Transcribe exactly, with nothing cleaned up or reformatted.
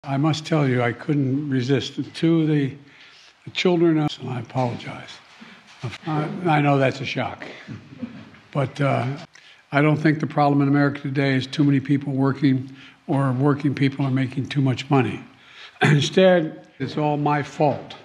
I must tell you, I couldn't resist. To the, the children, I apologize. I, I know that's a shock. But uh, I don't think the problem in America today is too many people working or working people are making too much money. Instead, it's all my fault.